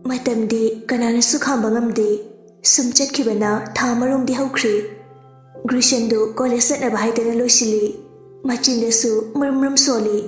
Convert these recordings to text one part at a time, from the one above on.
Matamdi kanana sukhambangamdi sumchat kibana thamarong di haukri Grishandu college na bahaitana loisili machindasu murmurum soli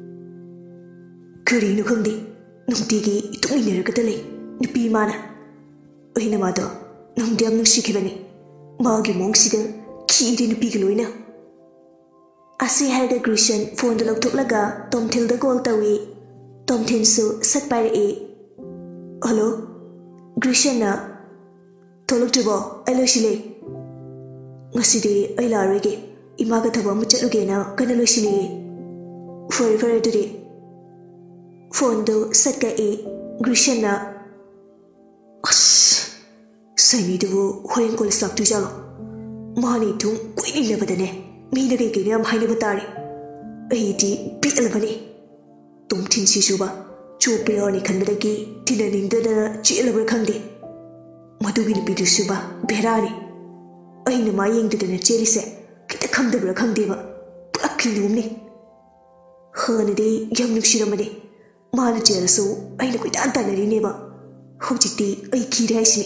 kari no khangdi nungtigi itungmineraga lei nupi mana oina mado nungdiam nungsikibani magi mongsida khiri nupi galoina asi harga Grishan phone da loktoklaga Tomthil da call tawi Tomthil su satpare e hello Grishan na tholoktibo ailosile ngasidi ailarege imaga thaba mu chatluge na kana losili fare duri phone do satka e Grishan na as saini do hoyen kol sak tu jalo mani thum koini lebadane mi na ge ge am haina batari ai di bitlabani tum thin si suba chupironi khanbadagi tinaninda da chilabra khangde madugi ni bidu suba berani aina ma yengdudana cherise kita khamdabra khangdeba pura kilumni hanade yamnuk shiramani mala jerasu aina koi tan tanari neba hojiti ai khire haisni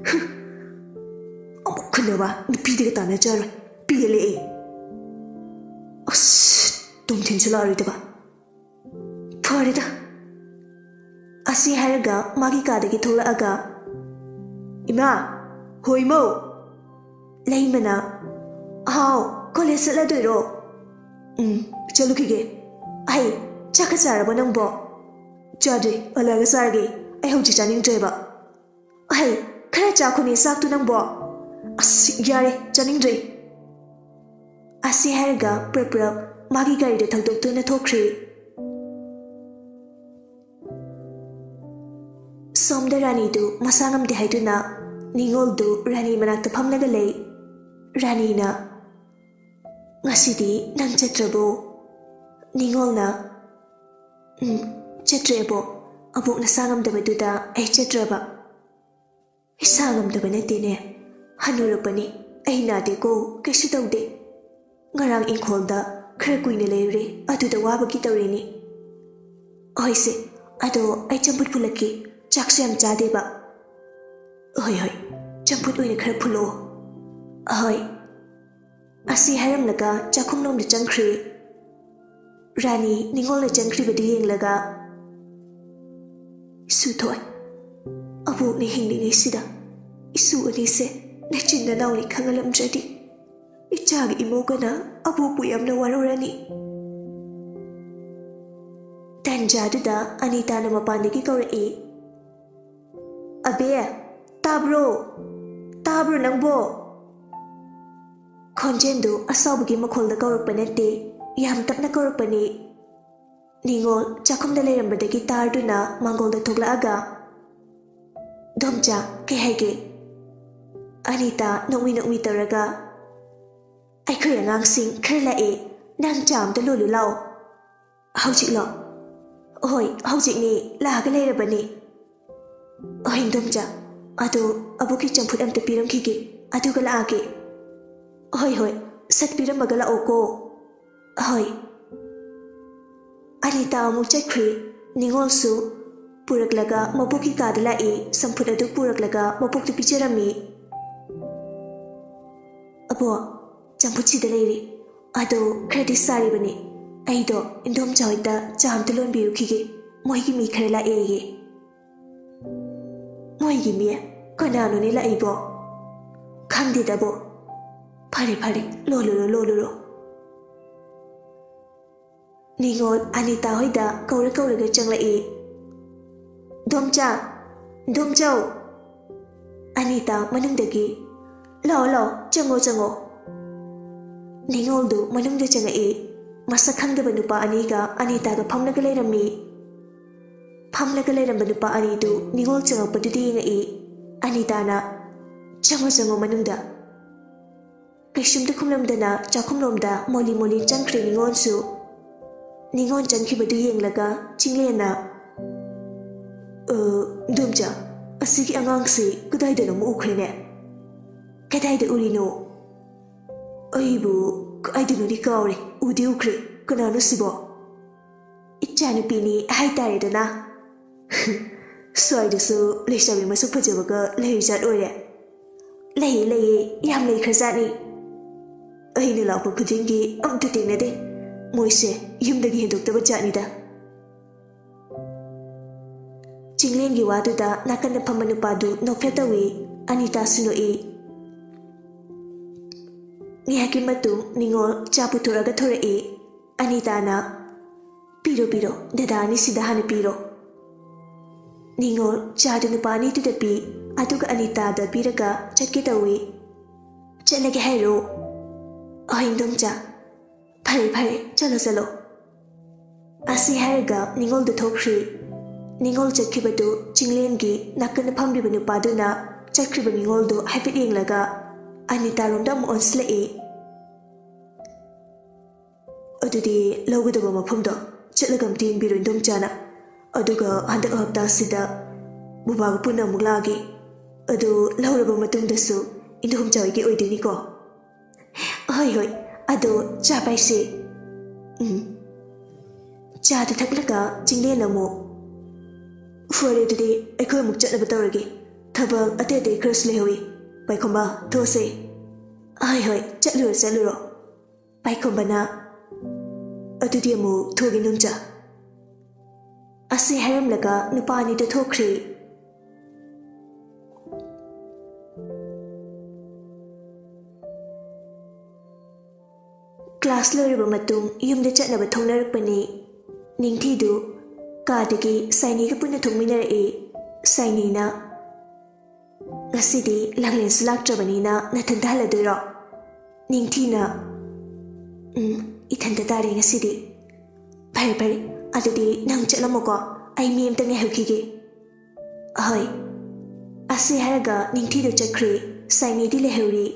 amukhnaba nupidaga tana jar pile as tum thinsulari deba farida asi haraga magi kadagi thola aga ima hoimo Laimana, how college la doiro? Chalukige. Ai, chakasara banambo. Jade, alaga sarge. I hope you driver. Ai, karacha kuni sak to nambo. As yare, janing dre. Asi harga, prepra, magi gari de tagdok to na Thokri. Som the rani do, masangam de haiduna. Ningol do rani manak to pamnagalay. Ranina ngasidi nang chatrabo ningolna chatrebo abuk na sangam dabaduda ai chatraba isangam dabane tine hanurapani ai na de ko kesu tawde ngarang inkolda khara kuina leire aduda wabaki tawrini oise ado ai champut pulaki chaksam chadeba hoi champut oina khara phulo Ahoy. Asi haram laga chakum nom de changkri. Rani ningol le changkri badi yeng laga. Isu thoy. Abu ni hingni sida. Isu ani se na chinna nauni khangalam jadi. Ichag imogana abu puyam na warorani. Tanjadu da Anita na mapandiki kauri. Abe, tabro nangbo. Konjendo asawagi makhol da kaurakpanete yam takna kaurakpani ningol chakum da lerambadagi tarduna mangol da thoglaaga domja ke hege Anita nongmi taraga aikhoi angangsing khrela e nang cham da lulu law hauji lo oi hauji ni laga lerabani oi domja ado abuki champut amte piram khige adu gala age Hoi, satpira magala oko. Hoi. Anita muchakri, ningol su, puraklaga mapuki kadala e, sampuradu puraklaga mapukti picharami. Abo, champuchi daleri, ado credit sari bani. Aido, indom chawita, cham tulon biukige, moigi mi karela ege. Moigi mi, kanano nila ibo. Kandidabo. Pare, lolo. Ningol Anita hoida kauraga changla e. Domchao. Anita manungdagi. Lo, chango. Ningol do manungda changa e. Masakhangdaba nupa aniga Anita ga phamlaga lerami. Phamlaga leramba nupa ani do ningol changa padudi nga e. Anita na chango manungda. Kishum de kumlamdana chakumlomda moli changkri ningon su ningon changki badu yeng laga chinglena dumja asigi angang si kudai da mu ukhrene kadai da urino aibu ai da ni kawre udi ukre kana no sibo ichani pini hai tare da na Soidusu lesabi masuk fajabaga lehi jat oire. Lehi yam lehi khazani. Ahina lakpa khudingi amta tengnade. Moise yumdagi hinduktaba jatnida. Chinglengi waduda nakanda pamanupadu nokfetawi Anita sunoi. Ngihaki matu ningol chaputuraga thorei. Anita na piro dadani sidahani piro. Ningol chadu nupani tudapi aduga Anita da piraga chatkitawi. Chalage hairo. Ahindongcha. Pare chalo. Asi haraga ningol da thokri. Ningol chatkibadu chinglengi nakanda pamriba nupaduna chakriba ningol do haifit yenglaga Anita romda mo onslei. Adudi lawgadaba mafamdo chatlagam tingbiro indongchana. Aduga handak hapta sida bubaga puna muglagi. Adu lawraba matungdasu indongchawigi oidini ko. Hoi. Ado cha paise. Cha da thaklaga chinglen lamu. Fore dudi aikoi muk chatnaba tawragi. Thabak ate khras lehawi. Paikhomba those. Hoi chatluro. Paikhomba na adudi amu thogi nungcha. Asi haramlaga nupani da thokri. Class loriba matung yumda chatnaba thongnarakpani. Ningthidu kadagi saini ga punna thongminarei. Saini na ngasidi langlen sulaktrabanina nathanda haladoiro. Ningthina ithanda tare ngasidi. Pare adudi nang chatlamoko ai mi amta ngehukige. Hoi. Asi haraga ningthidu chakri saini di lehauri.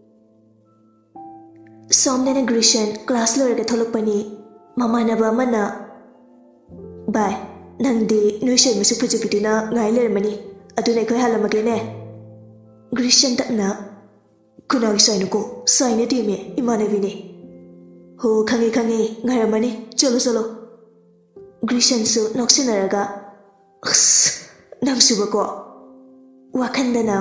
Somdana Grishan class loriga tholokpani. Mamanaba mana Bye. Nangdi nuishan masuk pujapiduna ngai lermani. Aduna ikoi halamagene. Grishan takna kunagi sainuko saina dime imanavine. Ho kange ngairamani cholo. Grishan su noksinaraga nang subako wakandana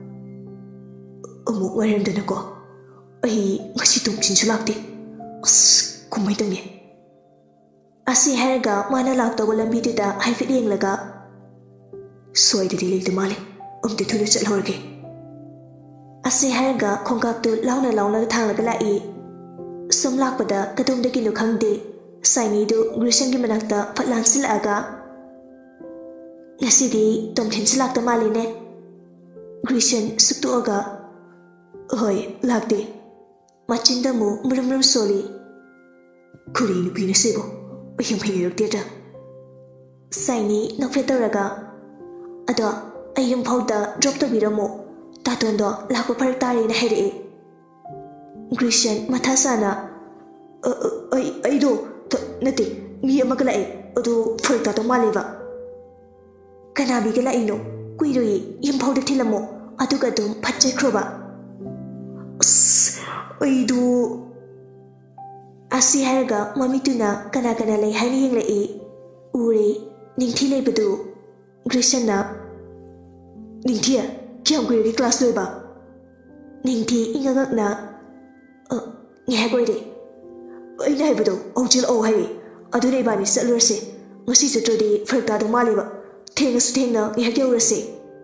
amuk ngairamdana ko. Ai ngasi tungchinsu lakti. Kumai tangni. Asi haraga mana laktago lambituda haifit yenglaga. Soidadi leikta mali. Amti thuna chatlhorge. Asi haraga khongkaptu launa thanglaga lai. Som lakpada kadongdagi nu khangde. Saini du Grishan gi manakta fatlan silaga. Ngasidi tomthin silakta mali ne. Grishan suktuaga. Hoi lakde. Machindamu muram soli. Kuri nupina sebo. Ayam pingirukdira. Saini nokfetaraga. Ado ayam pauda drop tabiramo. Tatondo lakpa paraktari na here. Grishan mathasana. Aido nati mi amagalai. Ado fartato maleva. Kanabi galaino. Kuiroi yam pauda tilamo. Adugadum patchekroba. Aido Asi haraga mamituna kana lay haini yenglai. Ure ningthi leibadu. Grishana ningthia kyam kuiri class loiba. Ningthi ingagakna ngehagoi aina haibado aujil au hai. Aduna ibani satlurse. Ngasi satrodi farkado maleba. Thengna ngehagyaurase.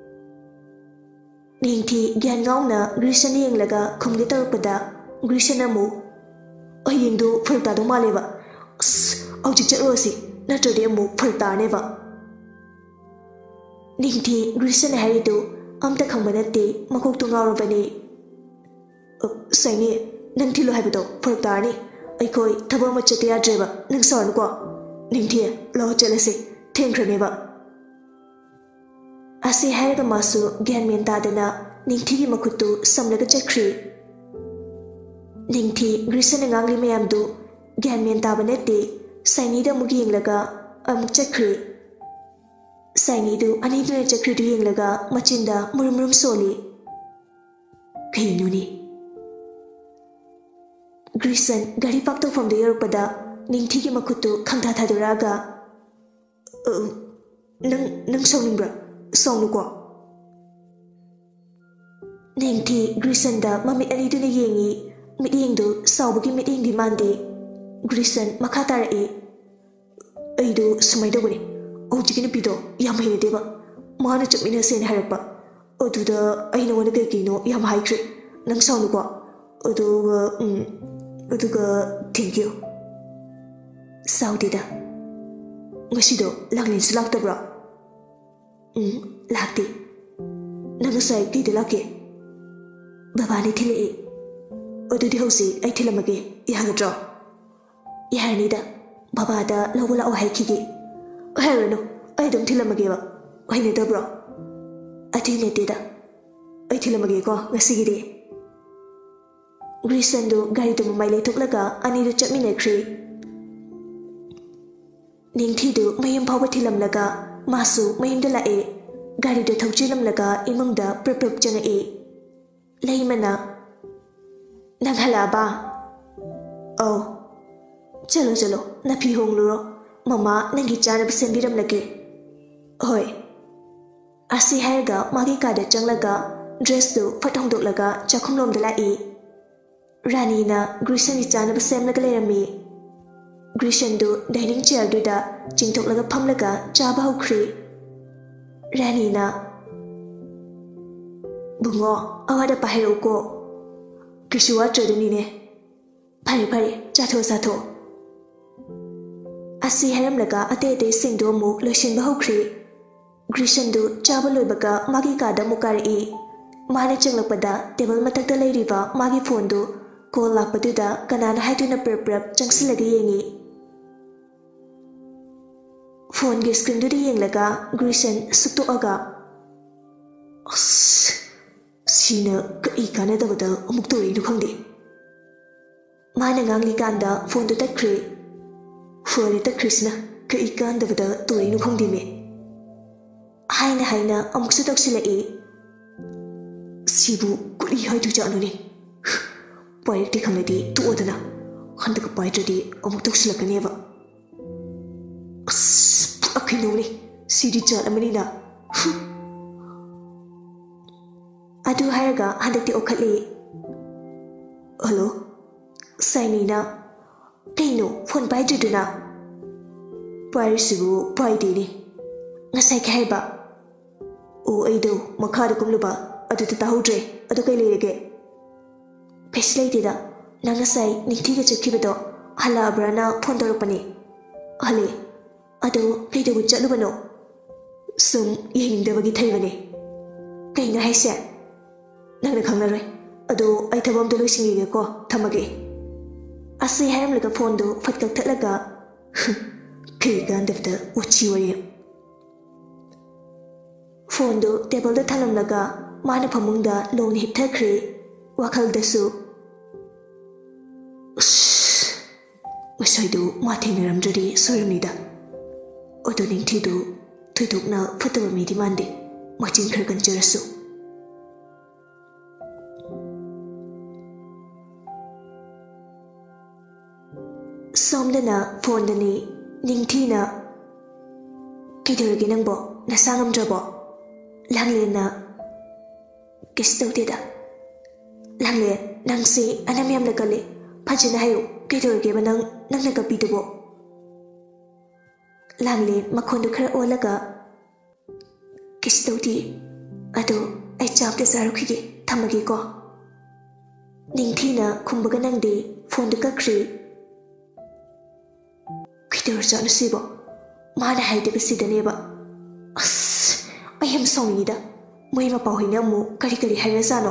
Ningthi gyan ngauna Grishana yenglaga khumge tarpada. Grishana mu ayingdu fartado maleba. Aujik chatlosi natrodi amu fartaneba. Ningthi Grishana haridu amta khangbanate makoktu ngaurabani. Saini nangthi lo haibado fartani. Aikoi thaba machate yadreba nang sarnuko. Ningthi lo chalase thengkraneba. Asi haraga masu gyan mentadana ningthi gi makutu samlaga chakri. Ningthi Grishana ngangli mayamdu gyan mentabanate saini da mugi yenglaga amuk chakri. Saini du aniduna chakri du yenglaga machinda murum soli. Kainuni. Grishan gari pakto from the yorpada ningthi gi makutu khangtha thaduraga. Nang sawningbra Songluko. Ningti Grisanda mamit ani du yengi meeting do saubuki meeting di mande Grisan makatara e aido sumai do bani ojikini pido yam hine deba mana chapmina sen harpa oduda aina wona kekino yam haikre nang songluko oduga thank you saudida ngasido langlin slaktabra lakti nang sai ki de lake Baba ni thile e odudi hosi ai thilamage yagadro yahanida baba da lawala o haikigi hairano ai dum thilamage ba haine dabro atine teda ai thilamage ko ngasigi de Grisando gari dum mai le toklaga ani do chapmine khri ningthi do mayam phawa thilamlaga masu mayam dala e gari do thokchilamlaga imangda prapap changa e Laimana Nanghalaba Oh Chalo Napi hongluro Mama nangi chana bisambiram lagi Hoi Asi hairga magi kada changlaga Dress do fatong dok laga chakumlom dala e Rani na Grishan chana bisam laga lerami Grishan do dining chair do da Jingtok laga pam laga chaba hukri Rani na Bungo awada pahero ko Kishua tredani ne Pare Chato Sato Asi haram laga ate singdo mu lashin bahukri Grishandu chabalo baga magi kada mukari e Mane changlakpada table matakta lairiba magi phone call lakpaduda kanana haituna prep changsilagi yengi Phone gi screen du yenglaga Grishan sukto aga Sina ka ikana dabada amuk tori nu khangde Mana ngangli kanda phone du takri Phone takrisna ka ikan dabada tori nu khangde me Haina amuk su taksila e Sibu kuri haidu janu ne Paik di khamladi tu odana khanda ka paik di amuk taksila kaneva Akhino ne sidi jala manina Adu hairaga handakti okhatli Hello Sainina Kaino phone pai duduna Pairisibu pai dini Ngasai khaiba O aido makhada kumluba adu tahudre adu kai lerege Peslaitida nangasai ningthiga chakhibedo hala abrana phone dorupani hale adu kaido chalubano sum yengdabagi thaibane kaina haise Nangna khangnaroi ado ai thabam do loisingige ko thamage Asi haram laga phone do fatkak thalaga kai gandafta uchi wari Phone do table da thalam laga mana phamungda long hip thakre wakhal dasu Masai do mathing ramjari soramnida odo ningthi do thuidokna phataba mi dimande machin khar kan jarasu Somdana phone dani ningthina kidorgi nangbo nasangam drabo langlena kistodida langle nangsi anamyam nakale phajina hayo kidorgi banang nangna kapidubo langle makhondu khara olaga kistodi ado ai chapte sarukhige thamagi ko ningthina khumbaga nangde phone du kakri Kitor sibo mana haide besidaneba I am songida moi ma pauhina mu kari harazano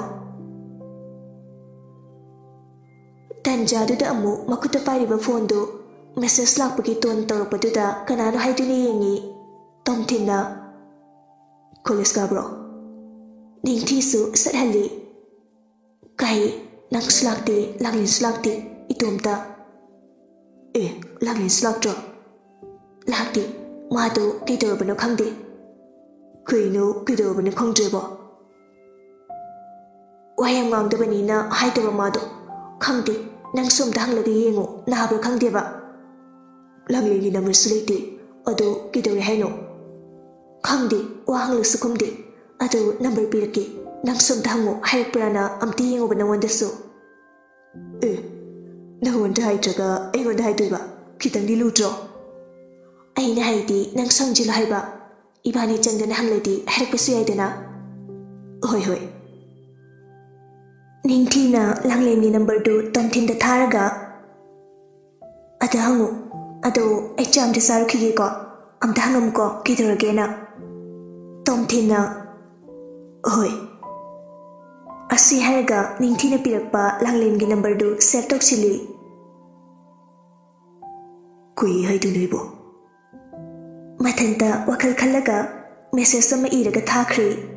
Tanjadu da amu makuta pariba phone do message lakpagi ton tawpaduda kanano haiduni yengi tomthina college gabro ningthi su sathali kai nang slakti langlin slakti itomta Langlin slakto Lakti Mado kidorabano khangde Kuino kidorabano khangdrebo Wayam ngangdabani na haidaba mado khangde nang somda hanglaga yengo nahabra khangdeba Langlin gi number sulite ado kidore haino Khangdi, wahang lusukumdi. Ado number piraki. Nang somtango hairprana amti yengo banawanda so. Nawanda haitraga ayonda haituba. Kitang dilutro. Aina haiti nang sangjila haiba. Ibani changdana hangladi hairpasu yaidana. Hoi. Ningtina langlemni number do tomthinda tharaga. Ada hangu. Ado exam de sarukige ko. Amta hangam ko kidaragena. Tomthina. Hoi. Asi haraga ningtina pirakpa langlemni number do set toksili. Kui haidu noibo. Mathanta wakal khalaga message sama iraga thakri.